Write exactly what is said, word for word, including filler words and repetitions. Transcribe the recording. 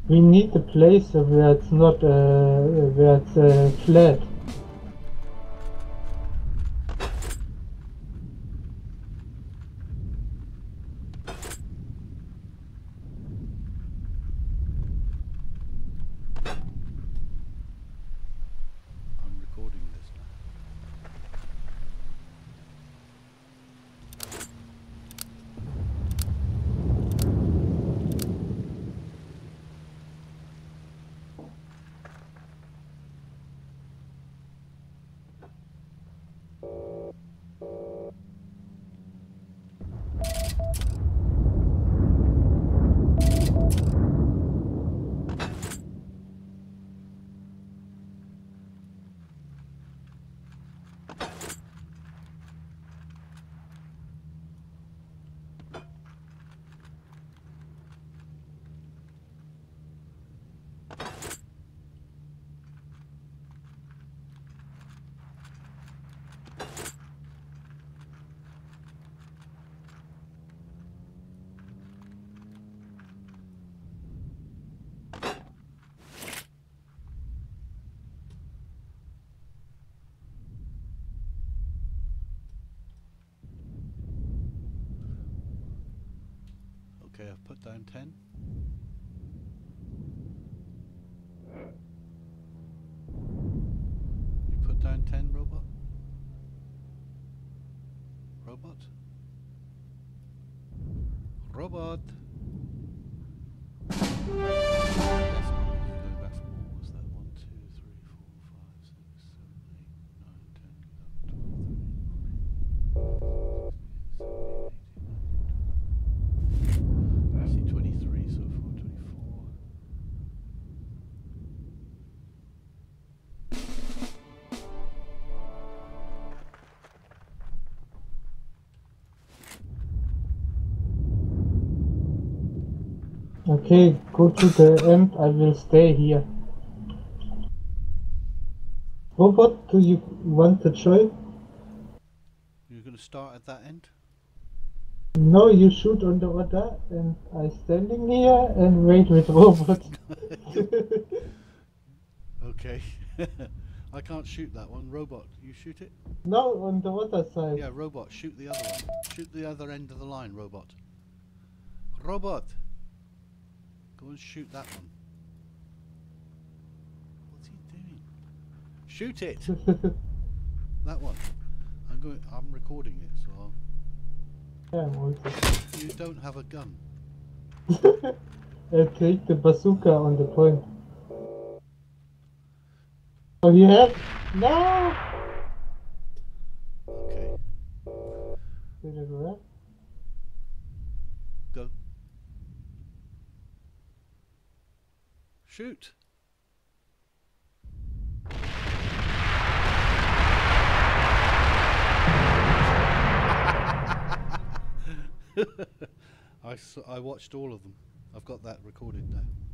We need a place where it's not, uh, where it's uh, flat. I'm recording this now. Okay, I've put down ten. You put down ten, robot? Robot? Robot! That's not going back for more. What's that? one, two, three, four, five, six, seven, eight, nine, ten, eleven, twelve, thirteen, fourteen, fifteen, sixteen, seventeen, eighteen, nineteen, twenty. I see twenty-three so far, twenty-four. Okay, go to the end. I will stay here. Robot, do you want to join? You're going to start at that end? No, you shoot on the other, and I standing here and wait with robot. Okay. I can't shoot that one. Robot, you shoot it? No, on the other side. Yeah, robot, shoot the other one. Shoot the other end of the line, robot. Robot! Go and shoot that one. What's he doing? Shoot it! That one. I'm going. I'm recording it, so I'll... Yeah, I'm also. You don't have a gun. I take the bazooka on the point. Oh, you have? No! Okay. Did it work? Go. Shoot! I, s I watched all of them. I've got that recorded now.